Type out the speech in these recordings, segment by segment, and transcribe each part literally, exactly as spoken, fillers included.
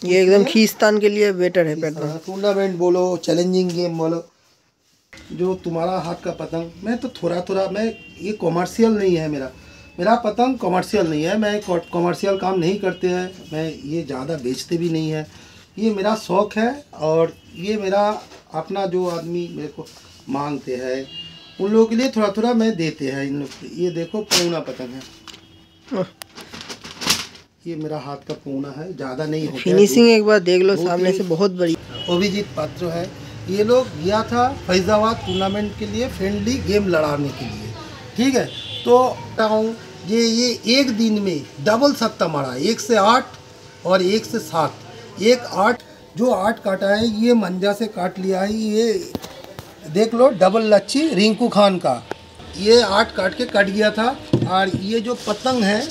ये एकदम खींचतान के लिए बेटर है पतंग। टूर्नामेंट बोलो, चैलेंजिंग गेम बोलो, जो तुम्हारा हाथ का पतंग, मैं तो थोड़ा थोड़ा, मैं ये कॉमर्शियल नहीं है मेरा मेरा पतंग कॉमर्शियल नहीं है, मैं कॉमर्शियल काम नहीं करते हैं, मैं ये ज़्यादा बेचते भी नहीं है, ये मेरा शौक़ है। और ये मेरा अपना जो आदमी मेरे को मांगते हैं उन लोगों के लिए थोड़ा थोड़ा मैं देते हैं इन लोग। ये देखो पूना पतंग है, ये मेरा हाथ का पूना है, ज़्यादा नहीं होता। फिनिशिंग एक बार देख लो सामने से, बहुत बड़ी। अभिजीत पात्र है, ये लोग गया था फैजाबाद टूर्नामेंट के लिए, फ्रेंडली गेम लड़ाने के लिए, ठीक है। तो बताऊँ ये ये एक दिन में डबल सत्ता मारा, एक से आठ और एक से सात। एक आठ जो आठ काटा है ये मंजा से काट लिया है, ये देख लो डबल लच्छी रिंकू खान का, ये आठ काट के कट गया था। और ये जो पतंग है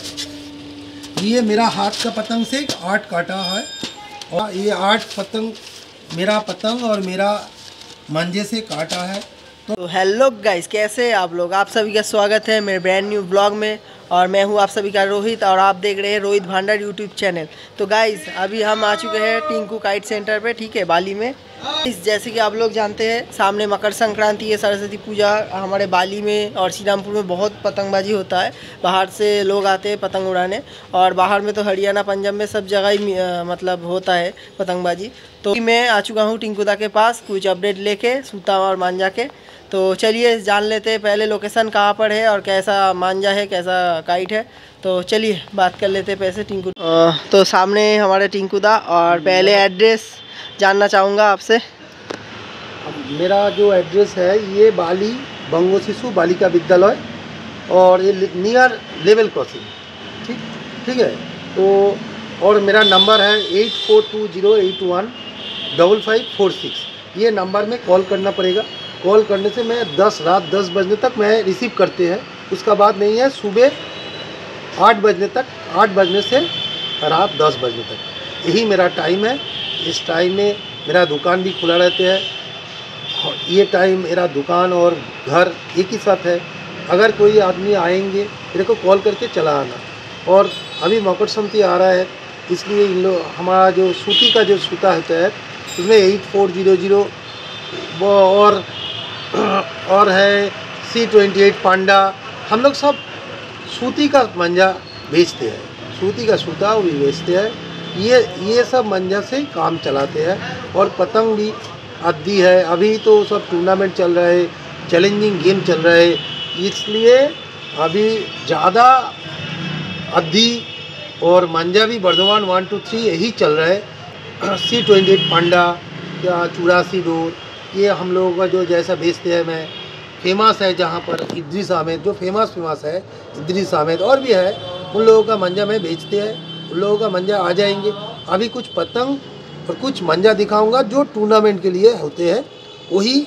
ये मेरा हाथ का पतंग से आठ काटा है, और ये आठ पतंग मेरा पतंग और मेरा मंजे से काटा है। तो हेलो गाइस, कैसे हैं आप लोग? आप सभी का स्वागत है मेरे ब्रांड न्यू ब्लॉग में, और मैं हूं आप सभी का रोहित, और आप देख रहे हैं रोहित भांडार यूट्यूब चैनल। तो गाइस अभी हम आ चुके हैं टिंकू काइट सेंटर पे, ठीक है, बाली में। इस जैसे कि आप लोग जानते हैं सामने मकर संक्रांति है, सरस्वती पूजा हमारे बाली में और श्री रामपुर में बहुत पतंगबाजी होता है। बाहर से लोग आते हैं पतंग उड़ाने, और बाहर में तो हरियाणा पंजाब में सब जगह ही आ, मतलब होता है पतंगबाजी। तो मैं आ चुका हूँ टिंकूदा के पास कुछ अपडेट लेके सूता और मांझा के। तो चलिए जान लेते हैं पहले लोकेशन कहाँ पर है और कैसा मांझा है, कैसा काइट है। तो चलिए बात कर लेते हैं पैसे टिंकू। तो सामने हमारे टिंकूदा, और पहले एड्रेस जानना चाहूँगा आपसे। मेरा जो एड्रेस है ये बाली बंगो शिशु बालिका विद्यालय, और ये नियर लेवल क्रॉसिंग, ठीक ठीक है। तो और मेरा नंबर है eight four two zero eight one double five four six. ये नंबर में कॉल करना पड़ेगा। कॉल करने से मैं दस रात दस बजने तक मैं रिसीव करते हैं, उसका बाद नहीं है। सुबह आठ बजने तक, आठ बजने से रात दस बजने तक, यही मेरा टाइम है। इस टाइम में मेरा दुकान भी खुला रहते हैं। ये टाइम मेरा दुकान और घर एक ही साथ है। अगर कोई आदमी आएंगे मेरे को कॉल करके चला आना। और अभी मकर संक्रांति आ रहा है, इसलिए इन लोग हमारा जो सूती का जो सूता होता है उसमें एट फोर ज़ीरो ज़ीरो और और है सी ट्वेंटी एट पांडा, हम लोग सब सूती का मंजा बेचते हैं, सूती का सूता भी बेचते हैं। ये ये सब मंजा से काम चलाते हैं। और पतंग भी अद्दी है, अभी तो सब टूर्नामेंट चल रहा है, चैलेंजिंग गेम चल रहा है, इसलिए अभी ज़्यादा अद्दी और मंजा भी बर्धमान वन टू थ्री यही चल रहा है। सी ट्वेंटी एट पांडा या चौरासी डोर, ये हम लोगों का जो जैसा बेचते हैं। मैं फेमस है जहाँ पर इद्रिस अहमद, जो फेमस फेमस है इद्रिस अहमद, और भी है, उन लोगों का मंजा में बेचते हैं। उन लोगों का मंजा आ जाएंगे। अभी कुछ पतंग और कुछ मंजा दिखाऊंगा जो टूर्नामेंट के लिए होते हैं, वही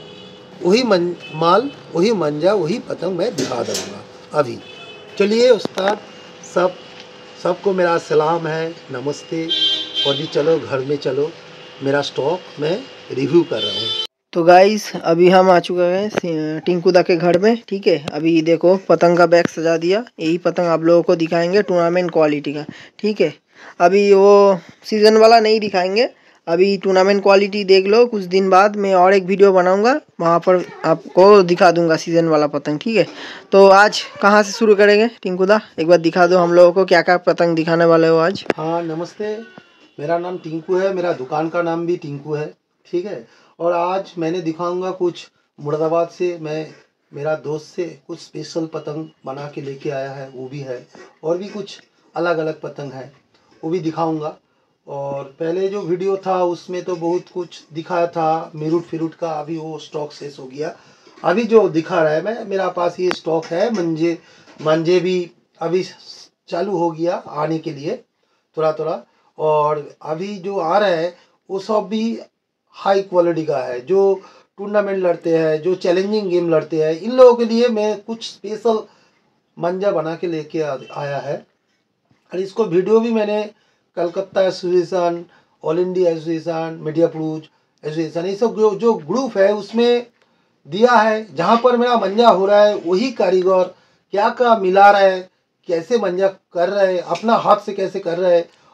वही मन, माल वही मंजा वही पतंग मैं दिखा दूँगा अभी। चलिए उस्ताद, सब सबको मेरा सलाम है, नमस्ते। और भी चलो घर में चलो, मेरा स्टॉक मैं रिव्यू कर रहा हूँ। तो गाइस अभी हम आ चुके हैं टिंकूदा के घर में, ठीक है। अभी देखो पतंग का बैग सजा दिया, यही पतंग आप लोगों को दिखाएंगे टूर्नामेंट क्वालिटी का, ठीक है। अभी वो सीज़न वाला नहीं दिखाएंगे, अभी टूर्नामेंट क्वालिटी देख लो। कुछ दिन बाद मैं और एक वीडियो बनाऊंगा, वहाँ पर आपको दिखा दूंगा सीज़न वाला पतंग, ठीक है। तो आज कहाँ से शुरू करेंगे टिंकूदा, एक बार दिखा दो हम लोगों को क्या क्या पतंग दिखाने वाले हो आज। हाँ नमस्ते, मेरा नाम टिंकू है, मेरा दुकान का नाम भी टिंकू है, ठीक है। और आज मैंने दिखाऊंगा कुछ मुरादाबाद से, मैं मेरा दोस्त से कुछ स्पेशल पतंग बना के लेके आया है, वो भी है। और भी कुछ अलग अलग पतंग है, वो भी दिखाऊंगा। और पहले जो वीडियो था उसमें तो बहुत कुछ दिखाया था मेरूट फिरूट का, अभी वो स्टॉक शेष हो गया। अभी जो दिखा रहा है मैं, मेरा पास ये स्टॉक है। मंजे मंजे भी अभी चालू हो गया आने के लिए थोड़ा थोड़ा। और अभी जो आ रहा है वो सब भी हाई क्वालिटी का है, जो टूर्नामेंट लड़ते हैं, जो चैलेंजिंग गेम लड़ते हैं, इन लोगों के लिए मैं कुछ स्पेशल मंजा बना के लेके आया है। और इसको वीडियो भी मैंने Calcutta association, all India association, media pros association, ये सब जो जो ग्रुप है उसमें दिया है। जहाँ पर मेरा मंजा हो रहा है वही कारीगर क्या क्या मिला रहा है, कैसे मंजा कर रहे हैं, अपना हाथ से कैसे कर रहे हैं,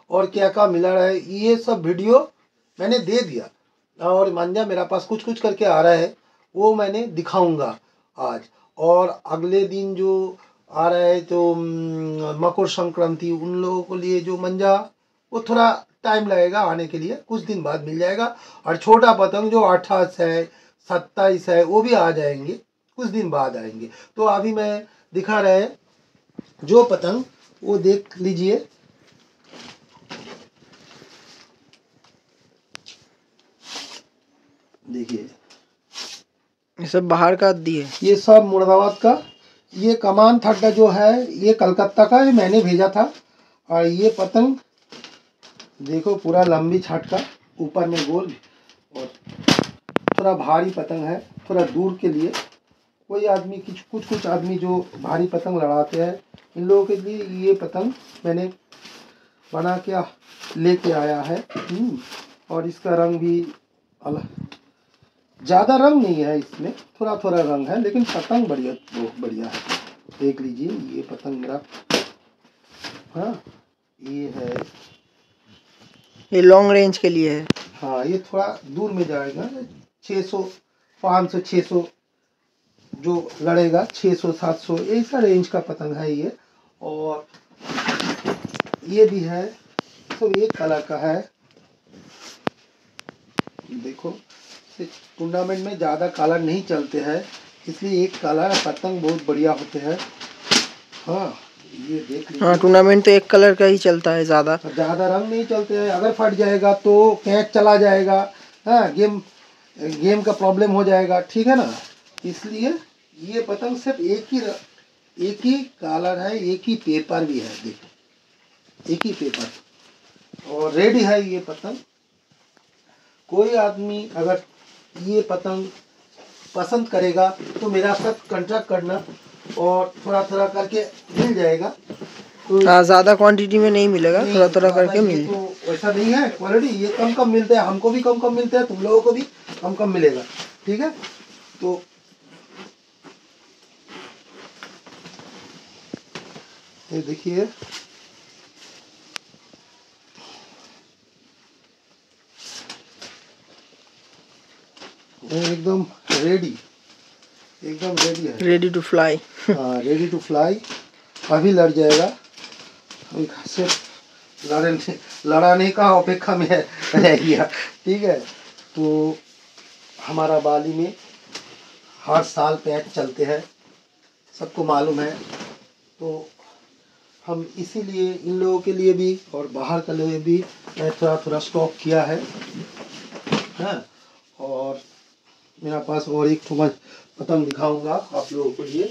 और क्या क्या मिला रहा है, ये सब वीडियो मैंने दे दिया। और मांझा मेरा पास कुछ कुछ करके आ रहा है, वो मैंने दिखाऊंगा आज। और अगले दिन जो आ रहा है तो मकर संक्रांति, उन लोगों के लिए जो मंजा वो थोड़ा टाइम लगेगा आने के लिए, कुछ दिन बाद मिल जाएगा। और छोटा पतंग जो अट्ठाईस है सत्ताईस है वो भी आ जाएंगे, कुछ दिन बाद आएंगे। तो अभी मैं दिखा रहा है जो पतंग वो देख लीजिए। देखिए ये सब बाहर का दिए, ये सब मुरादाबाद का। ये कमान थड्डा जो है ये कलकत्ता का, ये मैंने भेजा था। और ये पतंग देखो पूरा लंबी छाट का, ऊपर में गोल, और थोड़ा भारी पतंग है, थोड़ा दूर के लिए। कोई आदमी कुछ कुछ कुछ आदमी जो भारी पतंग लड़ाते हैं, इन लोगों के लिए ये पतंग मैंने बना के लेके आया है। और इसका रंग भी अलग, ज़्यादा रंग नहीं है इसमें, थोड़ा थोड़ा रंग है, लेकिन पतंग बढ़िया, बहुत बढ़िया है। देख लीजिए ये पतंग मेरा, हाँ ये है, ये लॉन्ग रेंज के लिए है। हाँ ये थोड़ा दूर में जाएगा, छः सौ पाँच सौ छः सौ जो लड़ेगा, छः सौ सात सौ ऐसा रेंज का पतंग है ये। और ये भी है, सब तो एक कलर का है। देखो टूर्नामेंट में ज़्यादा कलर नहीं चलते हैं, इसलिए एक कलर पतंग बहुत बढ़िया होते हैं। हाँ ये देख लीजिए, हाँ टूर्नामेंट तो एक कलर का ही चलता है, ज़्यादा ज़्यादा रंग नहीं चलते हैं। अगर फट जाएगा तो कैच चला जाएगा, हाँ गेम गेम का प्रॉब्लम हो जाएगा, ठीक है ना। इसलिए ये पतंग सिर्फ एक ही एक ही कलर है, एक ही पेपर भी है, देखो एक ही पेपर, और रेडी है ये पतंग। कोई आदमी अगर ये पतंग पसंद करेगा तो मेरा साथ कॉन्ट्रैक्ट करना, और थोड़ा थोड़ा करके मिल जाएगा। तो हाँ ज़्यादा क्वांटिटी में नहीं मिलेगा, थोड़ा थोड़ा करके मिल। तो ऐसा नहीं है क्वालिटी, ये कम कम मिलते हैं, हमको भी कम कम मिलते हैं, तुम लोगों को भी कम कम मिलेगा, ठीक है। तो ये देखिए एकदम रेडी, एकदम रेडी है, रेडी टू फ्लाई। हाँ रेडी टू फ्लाई। अभी लड़ जाएगा, सिर्फ लड़ने लड़ाने का अपेक्षा में रह गया, ठीक है। तो हमारा बाली में हर साल पैच चलते हैं, सबको मालूम है। तो हम इसीलिए इन लोगों के लिए भी और बाहर के लिए भी मैं थोड़ा थोड़ा स्टॉक किया है, हाँ। और मेरा पास और एक ठो पतंग दिखाऊंगा आप लोगों के लिए।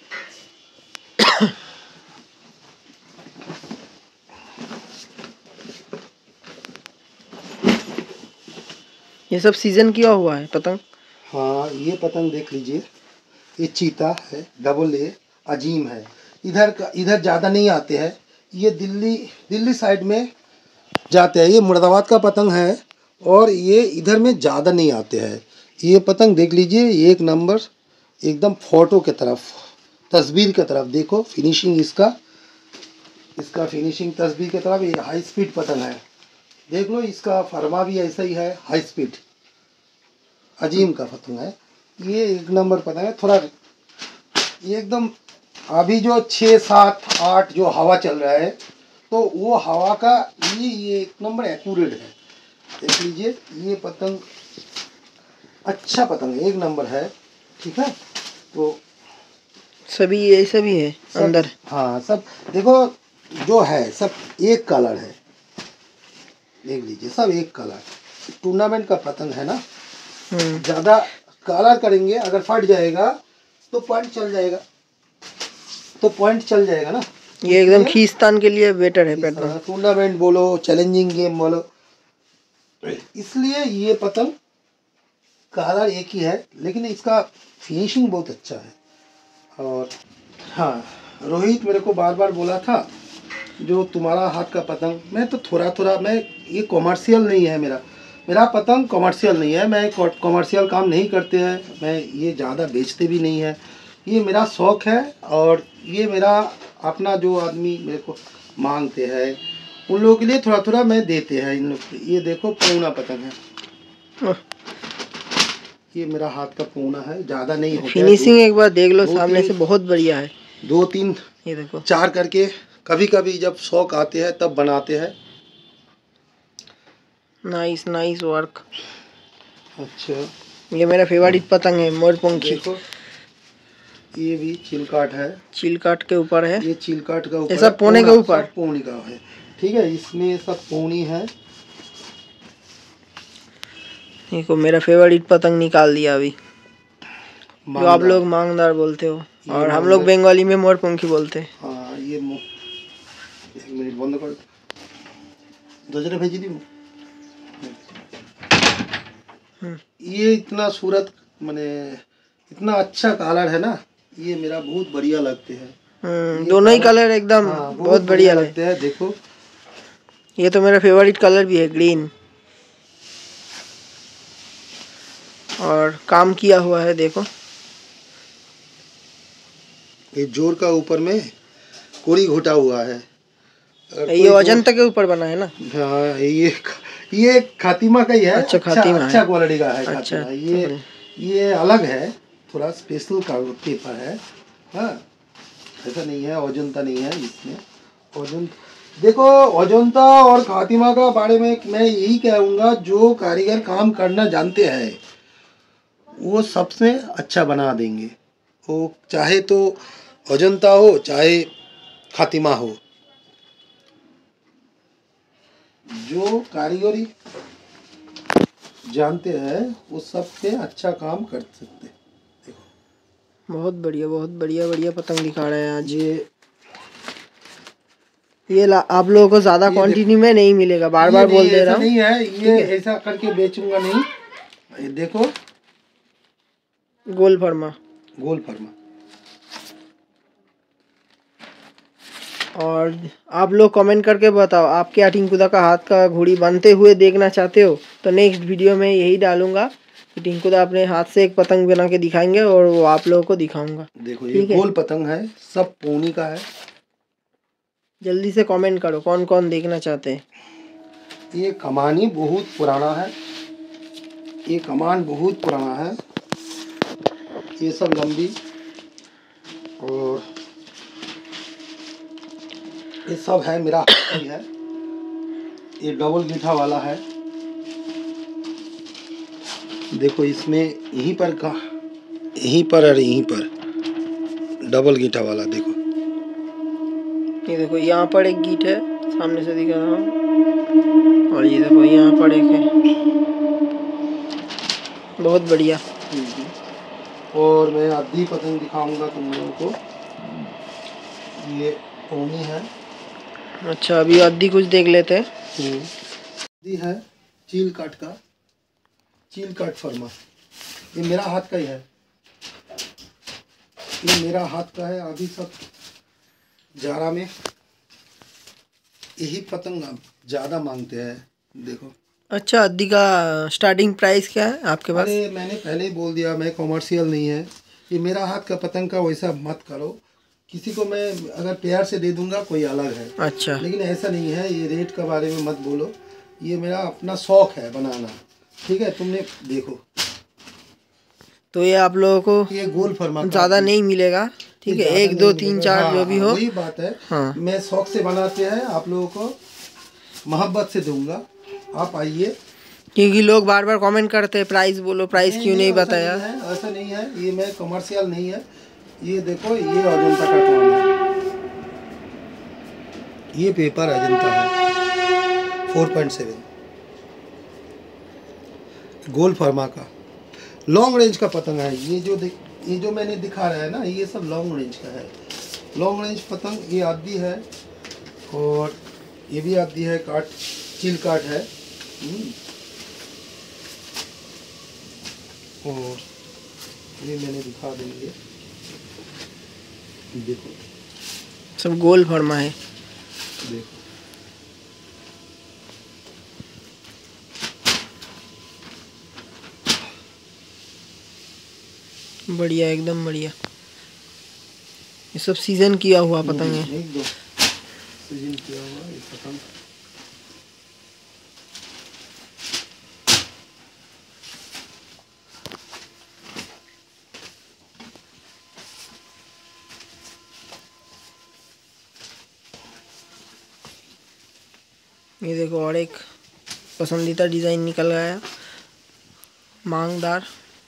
ये सब सीजन किया हुआ है पतंग। हाँ ये पतंग देख लीजिए, ये चीता है, डबल ए अजीम है। इधर का इधर ज़्यादा नहीं आते हैं, ये दिल्ली दिल्ली साइड में जाते हैं। ये मुरादाबाद का पतंग है, और ये इधर में ज़्यादा नहीं आते हैं। ये पतंग देख लीजिए, एक नंबर एकदम फोटो के तरफ, तस्वीर के तरफ देखो फिनिशिंग इसका इसका फिनिशिंग तस्वीर की तरफ। ये हाई स्पीड पतंग है, देख लो इसका फरमा भी ऐसा ही है, हाई स्पीड अजीम का पतंग है। ये एक नंबर पतंग है। थोड़ा ये एकदम अभी जो छः सात आठ जो हवा चल रहा है, तो वो हवा का ये ये एक नंबर एक्यूरेट है। देख लीजिए ये पतंग अच्छा पतंग है, एक नंबर है, ठीक है। तो सभी ऐसा भी है अंदर, हाँ सब देखो जो है सब एक कलर है, देख लीजिए सब एक कलर। टूर्नामेंट का पतंग है ना, ज़्यादा कलर करेंगे अगर फट जाएगा तो पॉइंट चल जाएगा, तो पॉइंट चल जाएगा ना। ये एकदम खींचतान के लिए बेटर है पतंग। टूर्नामेंट बोलो, चैलेंजिंग गेम बोलो, इसलिए ये पतंग कलर एक ही है, लेकिन इसका फिनिशिंग बहुत अच्छा है। और हाँ रोहित मेरे को बार बार बोला था जो तुम्हारा हाथ का पतंग, मैं तो थोड़ा थोड़ा, मैं ये कॉमर्शियल नहीं है, मेरा मेरा पतंग कॉमर्शियल नहीं है, मैं कॉमर्शियल काम नहीं करते हैं, मैं ये ज़्यादा बेचते भी नहीं है, ये मेरा शौक़ है। और ये मेरा अपना जो आदमी मेरे को मांगते हैं उन लोगों के लिए थोड़ा थोड़ा मैं देते हैं इन लोग। ये देखो पूना पतंग है, ये मेरा हाथ का पूना है, ज़्यादा नहीं होता है। फिनिशिंग एक बार देख लो सामने से, बहुत बढ़िया है। दो तीन ये देखो चार करके कभी कभी जब शौक आते हैं तब बनाते हैं। Nice nice work. अच्छा, ये मेरा फेवरेट पतंग है, मोरपंखी। देखो ये भी चिलकाट है, चिलकाट के ऊपर है, ये चिलकाट का ऊपर, ये सब पौने के ऊपर, पौनी का है। ठीक है, इसमें सब पौनी है। देखो मेरा फेवरेट पतंग निकाल दिया अभी, जो आप लोग मांगदार बोलते हो और हम लोग बंगाली में मोरपंखी बोलते हैं। हाँ, ये एक मिनट बंद कर, दजरे भेजी दी। ये इतना सूरत माने इतना अच्छा कलर है ना, ये मेरा बहुत बढ़िया लगते हैं। दोनों ही कलर एकदम हाँ, बहुत बढ़िया लगते हैं। देखो ये तो मेरा फेवरेट कलर भी है, ग्रीन, और काम किया हुआ है। देखो ये जोर का ऊपर में कोरी घोटा हुआ है। ये अजंता के ऊपर बना है ना? हाँ, ये ये खातिमा का ही है। अच्छा, खातिमा अच्छा क्वालिटी का है। अच्छा, ये ये अलग है, थोड़ा स्पेशल का पेपर है। हाँ, ऐसा नहीं है, अजंता नहीं है इसमें। अजंता देखो, अजंता और खातिमा का बारे में मैं यही कहूँगा, जो कारीगर काम करना जानते हैं वो सबसे अच्छा बना देंगे। वो चाहे तो अजंता हो चाहे खातिमा हो, जो कारीगरी जानते हैं वो सबसे अच्छा काम कर सकते हैं। देखो बहुत बढ़िया, बहुत बढ़िया बढ़िया पतंग दिखा रहे हैं आज। ये ये आप लोगों को ज्यादा क्वांटिटी में नहीं मिलेगा, बार बार बोल दे रहा हूँ। नहीं है, ये ऐसा करके बेचूंगा नहीं। ये देखो गोल फरमा, गोल फरमा। और आप लोग कमेंट करके बताओ, आप क्या टिंकुदा का हाथ का घोड़ी बनते हुए देखना चाहते हो? तो नेक्स्ट वीडियो में यही डालूंगा कि टिंकुदा अपने हाथ से एक पतंग बना के दिखाएंगे और वो आप लोगों को दिखाऊंगा। देखो ये गोल पतंग है, सब पोनी का है। जल्दी से कमेंट करो कौन कौन देखना चाहते हैं। ये कमानी बहुत पुराना है, ये कमान बहुत पुराना है। ये सब लंबी, और ये सब है मेरा ही है। ये डबल गीठा वाला है। देखो इसमें यहीं पर का यहीं पर और यहीं पर डबल गीठा वाला। देखो ये देखो यहाँ पर एक गीठ है, सामने से दिखा रहा हूँ, और ये देखो यहाँ पर एक है। बहुत बढ़िया। और मैं आधी पतंग दिखाऊंगा तुम लोगों को। ये पोनी है। अच्छा, अभी आधी कुछ देख लेते हैं। आधी है चील काट का, चील काट फरमा। ये मेरा हाथ का ही है, ये मेरा हाथ का है। अभी सब जारा में यही पतंग ज़्यादा मांगते हैं। देखो अच्छा, अद्दी का स्टार्टिंग प्राइस क्या है आपके पास? अरे मैंने पहले ही बोल दिया, मैं कॉमर्शियल नहीं है। ये मेरा हाथ का पतंग का वैसा मत करो। किसी को मैं अगर प्यार से दे दूंगा कोई अलग है। अच्छा, लेकिन ऐसा नहीं है। ये रेट के बारे में मत बोलो, ये मेरा अपना शौक है बनाना। ठीक है, तुमने देखो तो ये आप लोगों को ये गोल फरमा ज़्यादा नहीं मिलेगा। ठीक है, एक दो तीन चार हाँ, जो भी हो, वही बात है। हाँ। मैं शौक से बनाते हैं, आप लोगों को मोहब्बत से दूंगा। आप आइए, क्योंकि लोग बार बार कमेंट करते हैं प्राइस बोलो, प्राइस क्यों नहीं बताया। ऐसा नहीं है, ऐसा नहीं है। ये मैं कमर्शियल नहीं है। ये देखो, ये अजंता का काम है। ये पेपर अजंता है फोर पॉइंट सेवन, गोल फरमा का लॉन्ग रेंज का पतंग है। ये जो देख ये जो मैंने दिखा रहा है ना, ये सब लॉन्ग रेंज का है। लॉन्ग रेंज पतंग ये आदि है, और ये भी आदि है। काट चील काट है। और ये मैंने दिखा देंगे। देखो सब गोल फरमा है। देखो बढ़िया, एकदम बढ़िया। ये सब सीजन किया हुआ पतंग है। एक दो सीजन किया हुआ ये पतंग। ये देखो और एक पसंदीदा डिज़ाइन निकल गया, मांगदार।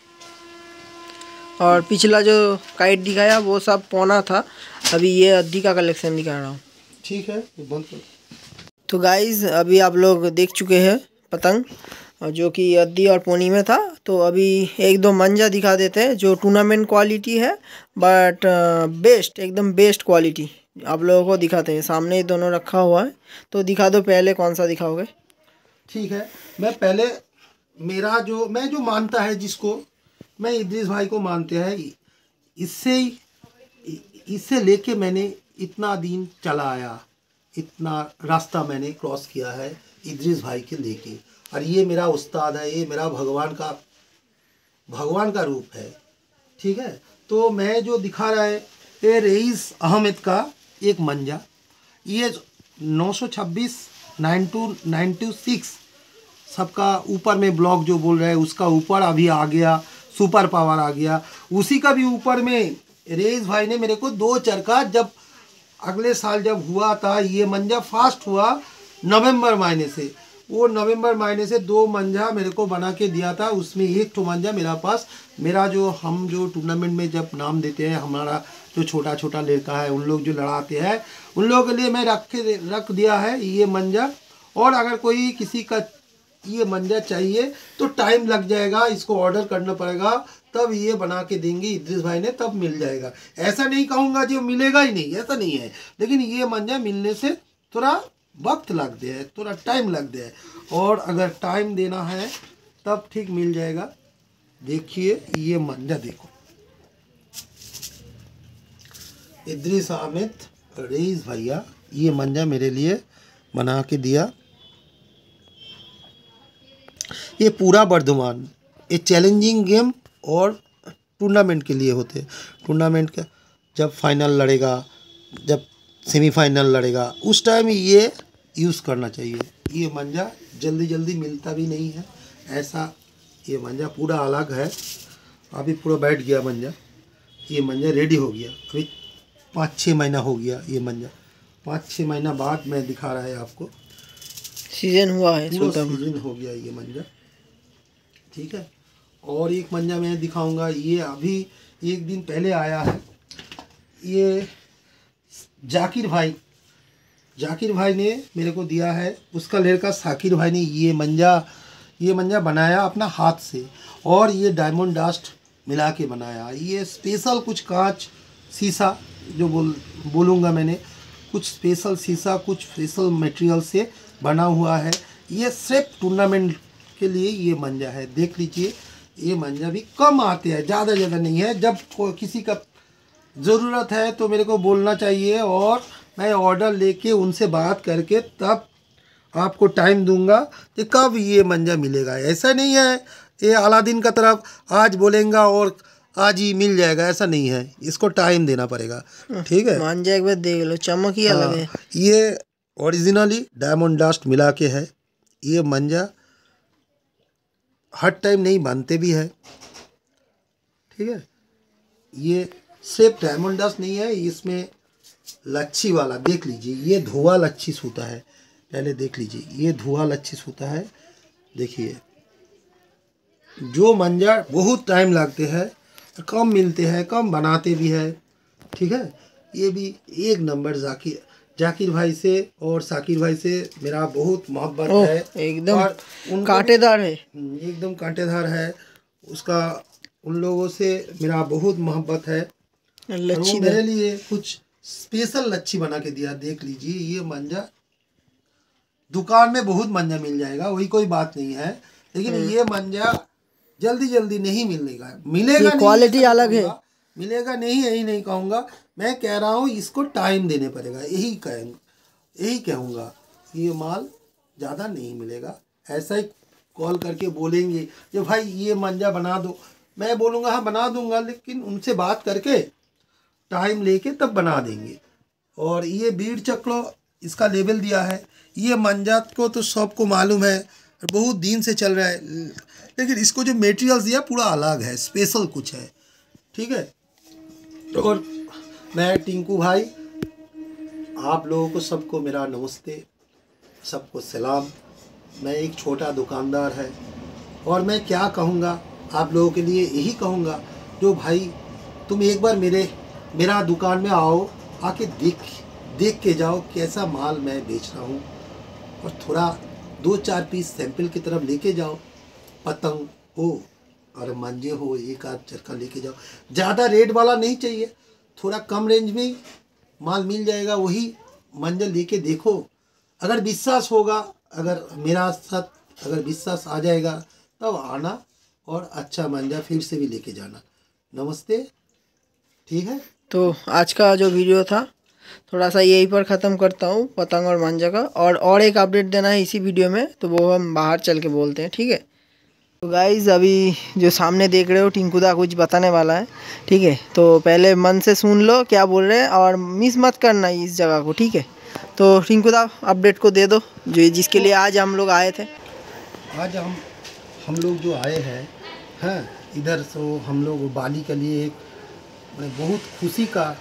और पिछला जो काइट दिखाया वो सब पौना था, अभी ये अद्दी का कलेक्शन दिखा रहा हूँ। ठीक है, बंद कर। तो गाइज़ अभी आप लोग देख चुके हैं पतंग, जो कि अद्दी और पोनी में था। तो अभी एक दो मंजा दिखा देते हैं जो टूर्नामेंट क्वालिटी है, बट बेस्ट, एकदम बेस्ट क्वालिटी आप लोगों को दिखाते हैं। सामने ही दोनों रखा हुआ है, तो दिखा दो, पहले कौन सा दिखाओगे? ठीक है, मैं पहले मेरा जो मैं जो मानता है जिसको, मैं इद्रिस भाई को मानते हैं। इससे इससे लेके मैंने इतना दिन चला आया, इतना रास्ता मैंने क्रॉस किया है इद्रिस भाई के लेके। और ये मेरा उस्ताद है, ये मेरा भगवान का भगवान का रूप है। ठीक है, तो मैं जो दिखा रहा है ये रईस अहमद का एक मंजा, ये नौ सौ छब्बीस nine two nine two six सबका ऊपर में ब्लॉक जो बोल रहे हैं उसका ऊपर अभी आ गया, सुपर पावर आ गया। उसी का भी ऊपर में रईस भाई ने मेरे को दो चरखा, जब अगले साल जब हुआ था ये मंजा फास्ट हुआ नवंबर महीने से, वो नवंबर महीने से दो मंजा मेरे को बना के दिया था। उसमें एक तो मंजा मेरा पास, मेरा जो हम जो टूर्नामेंट में जब नाम देते हैं, हमारा जो छोटा छोटा लड़का है उन लोग जो लड़ाते हैं उन लोगों के लिए मैं रख के रख दिया है ये मंजा। और अगर कोई किसी का ये मंजा चाहिए तो टाइम लग जाएगा, इसको ऑर्डर करना पड़ेगा, तब ये बना के देंगे इद्रिस भाई ने, तब मिल जाएगा। ऐसा नहीं कहूँगा जो मिलेगा ही नहीं, ऐसा नहीं है, लेकिन ये मंजा मिलने से थोड़ा वक्त लगते है, थोड़ा टाइम लगता है। और अगर टाइम देना है तब ठीक मिल जाएगा। देखिए ये मंजा देखो, इद्रिस अहमद रईस भैया ये मंजा मेरे लिए बना के दिया। ये पूरा वर्धमान, ये चैलेंजिंग गेम और टूर्नामेंट के लिए होते हैं। टूर्नामेंट का जब फाइनल लड़ेगा, जब सेमीफाइनल लड़ेगा, उस टाइम ये यूज़ करना चाहिए। ये मंजा जल्दी जल्दी मिलता भी नहीं है ऐसा, ये मंजा पूरा अलग है। अभी पूरा बैठ गया मंजा, ये मंजा रेडी हो गया। अभी पाँच छः महीना हो गया ये मंजा, पाँच छः महीना बाद मैं दिखा रहा है आपको, सीजन हुआ है, पूरा सीजन हो गया ये मंजा। ठीक है, और एक मंजा मैं दिखाऊंगा, ये अभी एक दिन पहले आया है। ये जाकिर भाई जाकिर भाई ने मेरे को दिया है, उसका लड़का साकिर भाई ने ये मंजा ये मंजा बनाया अपना हाथ से, और ये डायमंड डस्ट मिला के बनाया। ये स्पेशल कुछ कांच शीशा जो बोल बोलूँगा मैंने, कुछ स्पेशल शीशा, कुछ स्पेशल मटेरियल से बना हुआ है। ये सिर्फ टूर्नामेंट के लिए ये मंजा है। देख लीजिए, ये मंजा भी कम आते हैं, ज़्यादा ज़्यादा नहीं है। जब किसी का ज़रूरत है तो मेरे को बोलना चाहिए, और मैं ऑर्डर लेके उनसे बात करके तब आपको टाइम दूंगा कि कब ये मंजा मिलेगा। ऐसा नहीं है ये अलादीन का तरफ आज बोलेंगा और आज ही मिल जाएगा, ऐसा नहीं है, इसको टाइम देना पड़ेगा। ठीक है, मंजा एक बार देख लो, चमक ही अलग है। ये ओरिजिनली डायमंड डस्ट मिला के है। ये मंजा हर टाइम नहीं बनते भी है। ठीक है, ये सिर्फ डायमंड डस्ट नहीं है, इसमें लच्छी वाला देख लीजिए, ये धुआं लच्छी सूता है। पहले देख लीजिए, ये धुआं लच्छी सूता है। देखिए, जो मंजा बहुत टाइम लगते हैं, कम मिलते हैं, कम बनाते भी है। ठीक है, ये भी एक नंबर जाकिर जाकिर भाई से और साकिर भाई से मेरा बहुत मोहब्बत है, एकदम कांटेदार है, एकदम कांटेदार है उसका। उन लोगों से मेरा बहुत मोहब्बत है। लच्छी मेरे लिए कुछ स्पेशल लच्छी बना के दिया। देख लीजिए, ये मंजा दुकान में बहुत मंजा मिल जाएगा, वही कोई बात नहीं है, लेकिन ये मंजा जल्दी जल्दी नहीं मिलेगा। मिलेगा, क्वालिटी अलग है, मिलेगा नहीं, यही नहीं कहूँगा, मैं कह रहा हूँ इसको टाइम देने पड़ेगा, यही कहेंगे यही कहूँगा। ये माल ज़्यादा नहीं मिलेगा। ऐसा ही कॉल करके बोलेंगे कि भाई ये मंजा बना दो, मैं बोलूँगा हाँ बना दूँगा, लेकिन उनसे बात करके टाइम लेके तब बना देंगे। और ये बीड़ चक्रो इसका लेवल दिया है। ये मंजा को तो सबको मालूम है, बहुत दिन से चल रहा है, लेकिन इसको जो मटेरियल्स दिया पूरा अलग है, स्पेशल कुछ है। ठीक है, और मैं टिंकू भाई, आप लोगों को सबको मेरा नमस्ते। सबको सलाम। मैं एक छोटा दुकानदार है और मैं क्या कहूँगा आप लोगों के लिए, यही कहूँगा जो भाई तुम एक बार मेरे मेरा दुकान में आओ, आके देख देख के जाओ कैसा माल मैं बेच रहा हूँ, और थोड़ा दो चार पीस सैंपल की तरफ लेके जाओ। पतंग हो और मंजे हो, एक आध चरखा लेके जाओ। ज़्यादा रेट वाला नहीं चाहिए, थोड़ा कम रेंज में माल मिल जाएगा, वही मंजर लेके देखो। अगर विश्वास होगा, अगर मेरा साथ अगर विश्वास आ जाएगा तब आना और अच्छा मंजा फिर से भी लेके जाना। नमस्ते, ठीक है। तो आज का जो वीडियो था थोड़ा सा यहीं पर ख़त्म करता हूँ, पतंग और मांझा का। और और एक अपडेट देना है इसी वीडियो में, तो वो हम बाहर चल के बोलते हैं, ठीक है। तो गाइज़ अभी जो सामने देख रहे हो टिंकुदा कुछ बताने वाला है, ठीक है। तो पहले मन से सुन लो क्या बोल रहे हैं और मिस मत करना इस जगह को, ठीक है। तो टिंकुदा अपडेट को दे दो जो जिसके लिए आज हम लोग आए थे। आज हम हम लोग जो आए हैं हैं इधर, सो हम लोग बाली के लिए एक मैं बहुत खुशी का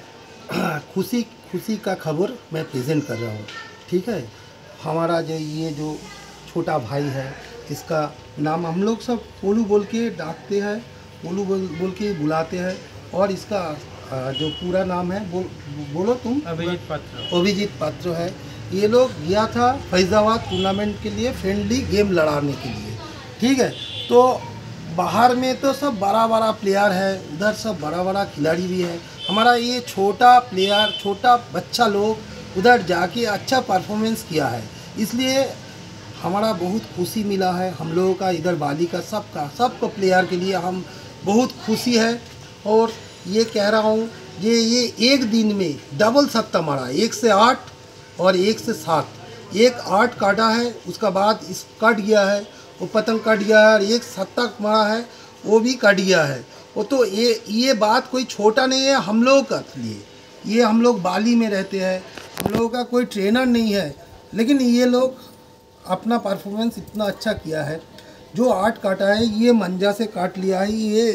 खुशी खुशी का खबर मैं प्रेजेंट कर रहा हूँ, ठीक है। हमारा जो ये जो छोटा भाई है, इसका नाम हम लोग सब पोलू बोल के डाकते हैं, पोलू बोल बोल के बुलाते हैं। और इसका जो पूरा नाम है बो, बोलो तुम। अभिजीत पात्र। अभिजीत पात्र है। ये लोग गया था फैजाबाद टूर्नामेंट के लिए, फ्रेंडली गेम लड़ाने के लिए, ठीक है। तो बाहर में तो सब बड़ा बड़ा प्लेयर है, उधर सब बड़ा बड़ा खिलाड़ी भी है। हमारा ये छोटा प्लेयर, छोटा बच्चा लोग उधर जाके अच्छा परफॉर्मेंस किया है, इसलिए हमारा बहुत खुशी मिला है। हम लोगों का इधर बाली का सबका सबको प्लेयर के लिए हम बहुत खुशी है। और ये कह रहा हूँ ये ये एक दिन में डबल सत्ता मारा, एक से आठ और एक से सात। एक आठ काटा है, उसका बाद इस कट गया है, वो पतंग कट गया है, और एक सत्ता मारा है वो भी कट गया है। वो तो ये ये बात कोई छोटा नहीं है हम लोगों का लिए। ये हम लोग बाली में रहते हैं, हम लोगों का कोई ट्रेनर नहीं है, लेकिन ये लोग अपना परफॉर्मेंस इतना अच्छा किया है। जो आठ काटा है ये मंजा से काट लिया है। ये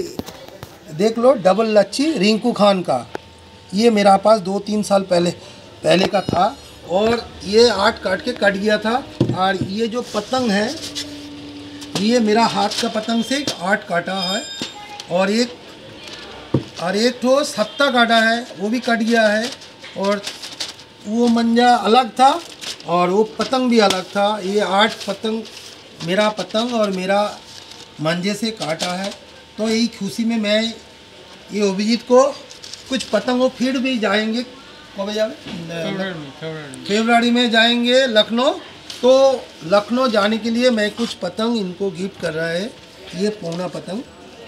देख लो डबल लच्छी रिंकू खान का, ये मेरा पास दो तीन साल पहले पहले का था, और ये आठ काट के कट गया था। और ये जो पतंग है ये मेरा हाथ का पतंग से आठ काटा है, और एक और एक तो सत्ता काटा है वो भी कट गया है। और वो मंजा अलग था और वो पतंग भी अलग था। ये आठ पतंग मेरा पतंग और मेरा मंजे से काटा है। तो यही खुशी में मैं ये अभिजीत को कुछ पतंग वो फिर भी जाएंगे, कब जाए फरवरी में जाएंगे लखनऊ। तो लखनऊ जाने के लिए मैं कुछ पतंग इनको गिफ्ट कर रहा है। ये पौना पतंग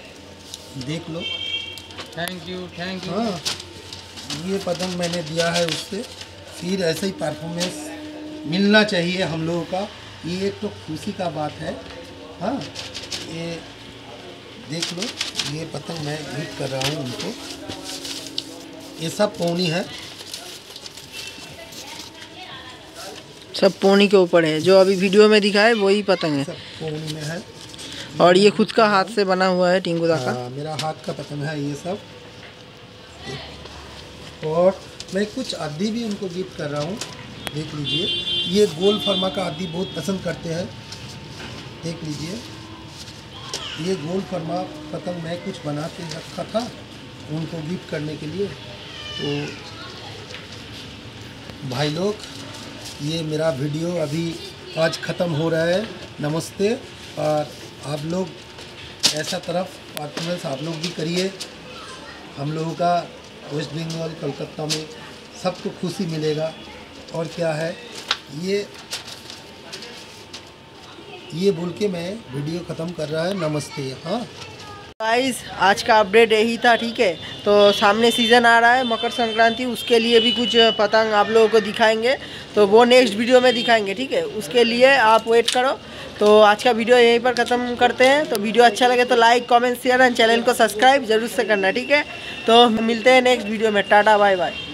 देख लो। Thank you thank you. हाँ, ये पतंग मैंने दिया है उससे, फिर ऐसे ही परफॉर्मेंस मिलना चाहिए हम लोगों का। ये एक तो खुशी का बात है। हाँ, ये देख लो, ये पतंग मैं गिफ्ट कर रहा हूँ उनको। ये सब पौनी है, सब पोनी के ऊपर है, जो अभी वीडियो में दिखा है वही पतंग है, सब पौनी में है। और ये खुद का हाथ से बना हुआ है टिंकुदा का। हाँ, मेरा हाथ का पतंग है ये सब। और मैं कुछ आदि भी उनको गिफ्ट कर रहा हूँ, देख लीजिए। ये गोल फरमा का आदि बहुत पसंद करते हैं, देख लीजिए। ये गोल फरमा पतंग मैं कुछ बना के रखा था उनको गिफ्ट करने के लिए। तो भाई लोग, ये मेरा वीडियो अभी आज ख़त्म हो रहा है। नमस्ते। और आप लोग ऐसा तरफ परफॉर्मेंस आप लोग भी करिए। हम लोगों का वेस्ट बंगाल कलकत्ता में सबको खुशी मिलेगा। और क्या है, ये ये बोल के मैं वीडियो ख़त्म कर रहा है। नमस्ते। हाँ गाइस, आज का अपडेट यही था, ठीक है। तो सामने सीज़न आ रहा है मकर संक्रांति, उसके लिए भी कुछ पतंग आप लोगों को दिखाएंगे, तो वो नेक्स्ट वीडियो में दिखाएंगे, ठीक है। उसके लिए आप वेट करो। तो आज का वीडियो यहीं पर ख़त्म करते हैं। तो वीडियो अच्छा लगे तो like comment share and channel को सब्सक्राइब जरूर से करना, ठीक है। तो मिलते हैं नेक्स्ट वीडियो में। Tata bye bye.